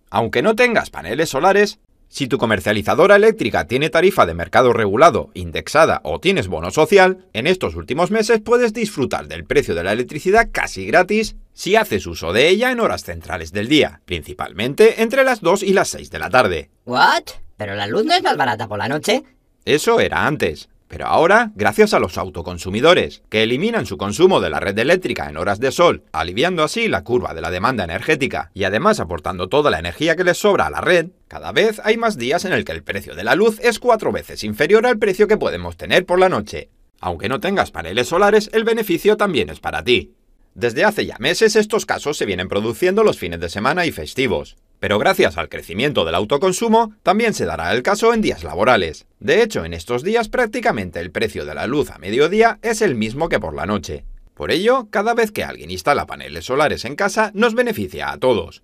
Aunque no tengas paneles solares, si tu comercializadora eléctrica tiene tarifa de mercado regulado, indexada o tienes bono social, en estos últimos meses puedes disfrutar del precio de la electricidad casi gratis si haces uso de ella en horas centrales del día, principalmente entre las 2 y las 6 de la tarde. ¿What? ¿Pero la luz no es más barata por la noche? Eso era antes. Pero ahora, gracias a los autoconsumidores, que eliminan su consumo de la red eléctrica en horas de sol, aliviando así la curva de la demanda energética y además aportando toda la energía que les sobra a la red, cada vez hay más días en el que el precio de la luz es 4 veces inferior al precio que podemos tener por la noche. Aunque no tengas paneles solares, el beneficio también es para ti. Desde hace ya meses estos casos se vienen produciendo los fines de semana y festivos. Pero gracias al crecimiento del autoconsumo, también se dará el caso en días laborales. De hecho, en estos días prácticamente el precio de la luz a mediodía es el mismo que por la noche. Por ello, cada vez que alguien instala paneles solares en casa, nos beneficia a todos.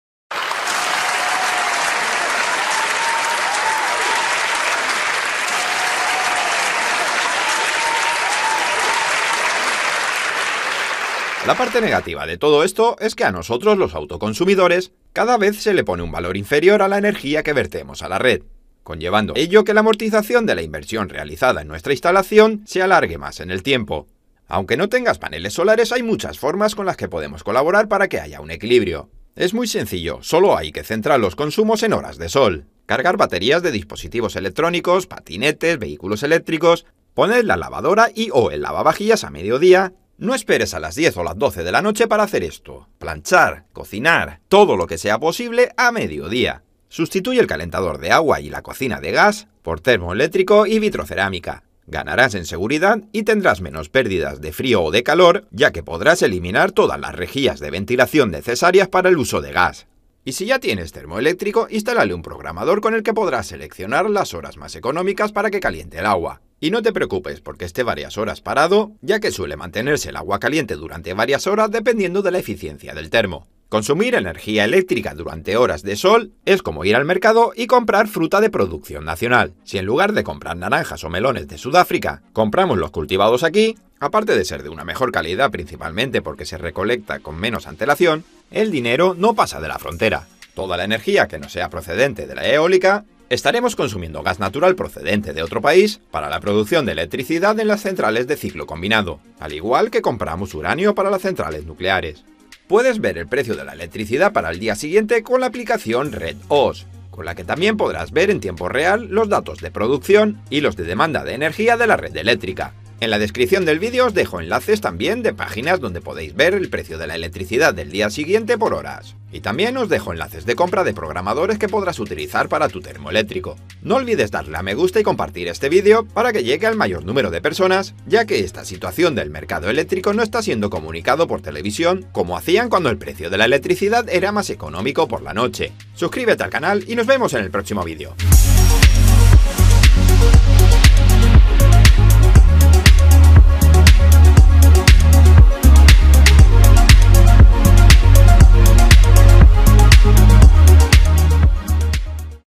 La parte negativa de todo esto es que a nosotros, los autoconsumidores, cada vez se le pone un valor inferior a la energía que vertemos a la red, conllevando ello que la amortización de la inversión realizada en nuestra instalación se alargue más en el tiempo. Aunque no tengas paneles solares, hay muchas formas con las que podemos colaborar para que haya un equilibrio. Es muy sencillo, solo hay que centrar los consumos en horas de sol, cargar baterías de dispositivos electrónicos, patinetes, vehículos eléctricos, poner la lavadora o el lavavajillas a mediodía. No esperes a las 10 o las 12 de la noche para hacer esto. Planchar, cocinar, todo lo que sea posible a mediodía. Sustituye el calentador de agua y la cocina de gas por termoeléctrico y vitrocerámica. Ganarás en seguridad y tendrás menos pérdidas de frío o de calor, ya que podrás eliminar todas las rejillas de ventilación necesarias para el uso de gas. Y si ya tienes termoeléctrico, instálale un programador con el que podrás seleccionar las horas más económicas para que caliente el agua. Y no te preocupes porque esté varias horas parado, ya que suele mantenerse el agua caliente durante varias horas dependiendo de la eficiencia del termo. Consumir energía eléctrica durante horas de sol es como ir al mercado y comprar fruta de producción nacional. Si en lugar de comprar naranjas o melones de Sudáfrica, compramos los cultivados aquí, aparte de ser de una mejor calidad principalmente porque se recolecta con menos antelación, el dinero no pasa de la frontera. Toda la energía que no sea procedente de la eólica, estaremos consumiendo gas natural procedente de otro país para la producción de electricidad en las centrales de ciclo combinado, al igual que compramos uranio para las centrales nucleares. Puedes ver el precio de la electricidad para el día siguiente con la aplicación RedOS, con la que también podrás ver en tiempo real los datos de producción y los de demanda de energía de la red eléctrica. En la descripción del vídeo os dejo enlaces también de páginas donde podéis ver el precio de la electricidad del día siguiente por horas. Y también os dejo enlaces de compra de programadores que podrás utilizar para tu termoeléctrico. No olvides darle a me gusta y compartir este vídeo para que llegue al mayor número de personas, ya que esta situación del mercado eléctrico no está siendo comunicado por televisión como hacían cuando el precio de la electricidad era más económico por la noche. Suscríbete al canal y nos vemos en el próximo vídeo.